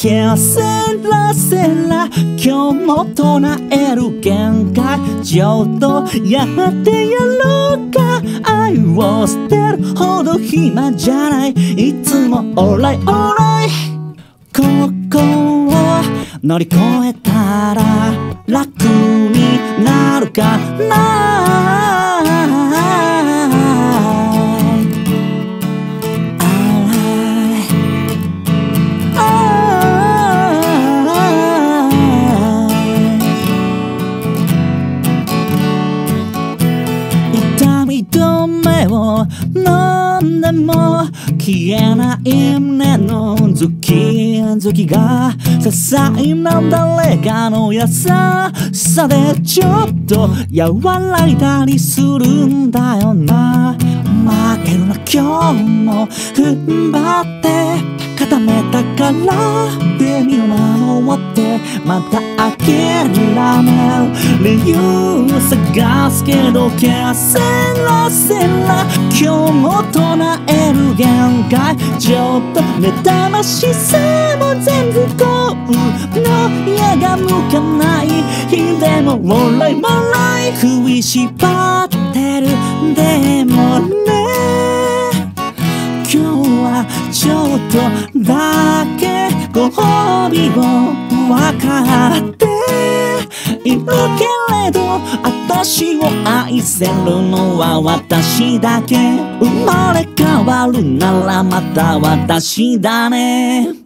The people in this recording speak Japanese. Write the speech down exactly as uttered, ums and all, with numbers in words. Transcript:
ケセラセラ今日も唱える限界ちょっとやってやろうか愛を捨てるほど暇じゃないいつもオーライオーライここを乗り越えたら楽になるかな飲んでも消えない胸のズキズキが些細な誰かの優しさでちょっと和らいだりするんだよな負けるな今日も踏ん張って固めたからで身を守ってまた諦める理由探すけどケセラセラ今日も唱える限界ちょっと妬ましさも全部こうの矢が向かない日でも笑い笑い食いしばってるでもね今日はちょっとだけご褒美を分かっているけれど私を愛せるのは私だけ生まれ変わるならまた私だね